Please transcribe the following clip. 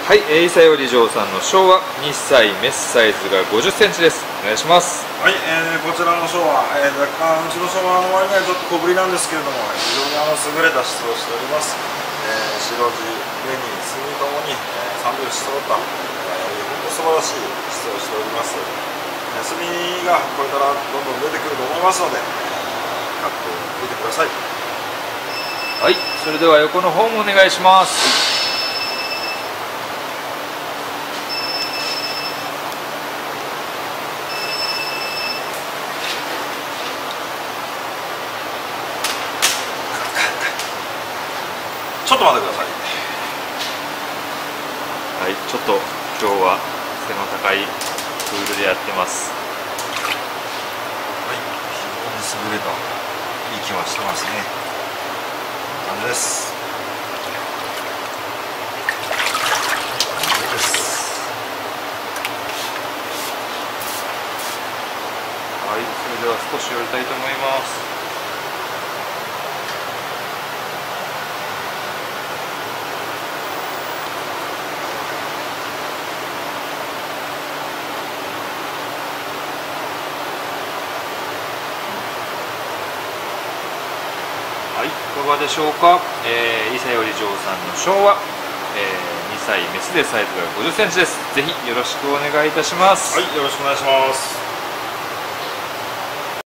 はい、伊佐より嬢さんの昭和2歳メスサイズが50センチです。お願いします。 はい、こちらの昭和、若干うちの昭和の割にはちょっと小ぶりなんですけれども、非常に優れた質をしております。白地、目に墨ともに、3拍子揃った、本当素晴らしい質をしております。墨がこれからどんどん出てくると思いますので、買ってみてください。 はい、それでは横の方もお願いします。 ちょっと待ってください。 はい、ちょっと今日は背の高いプールでやってます。 はい、非常に優れたいい気はしてますね。こんな感じです。 はい、それでは少し寄りたいと思います。はい、いかがでしょうか。伊佐より嬢さんの昭和、2歳メスでサイズが50センチです。ぜひよろしくお願いいたします。 はい、よろしくお願いします。